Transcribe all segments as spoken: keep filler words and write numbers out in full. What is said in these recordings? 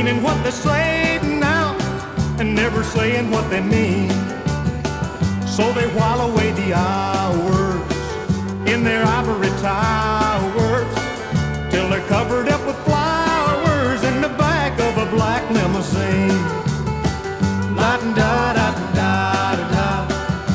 meaning what they say now and never saying what they mean. So they while away the hours in their ivory towers till they're covered up with flowers in the back of a black limousine. La-da-da-da-da-da,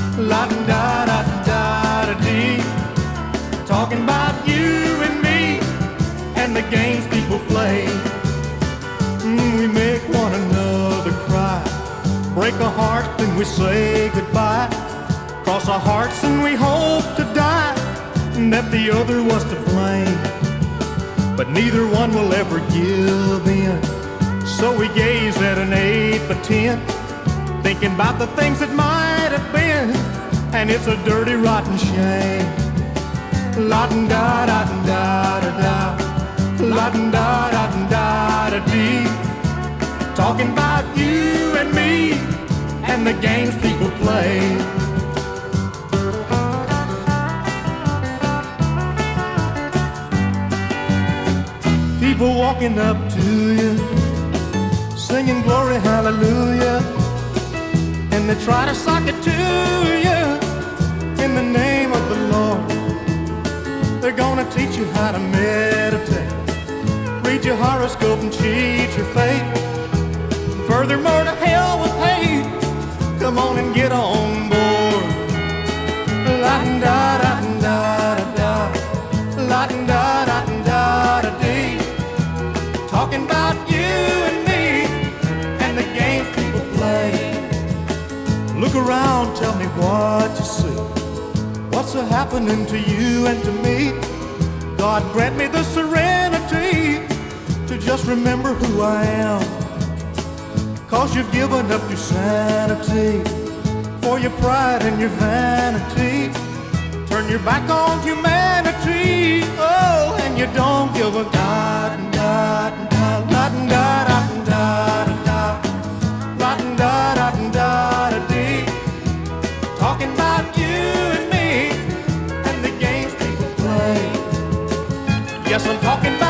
la-da-da-da-da-dee, talking about you and me and the games people play. Mm, we make one another cry, break a heart, then we say goodbye, cross our hearts and we hope to die that the other was to blame. But neither one will ever give in, so we gaze at an eight by ten, thinking about the things that might have been, and it's a dirty, rotten shame. La-da-da-da-da-da, la-da-da-da-da-dee, talking about you and me and the games people play. People walking up to you, singing glory, hallelujah, and they try to sock it to you in the name of the Lord. They're gonna teach you how to meditate, read your horoscope and cheat your fate. Furthermore, to hell with hate, come on and get on board. La-da-da-da-da-da, la-da-da-da-da-dee, talking about you and me and the games people play. Look around, tell me what you see. What's a happening to you and to me? God grant me the serenity to just remember who I am, 'cause you've given up your sanity for your pride and your vanity. Turn your back on humanity, oh, and you don't give a god, god, god, god, god, god, god, god, god, dee, talking about you and me and the games people play. Yes, I'm talking about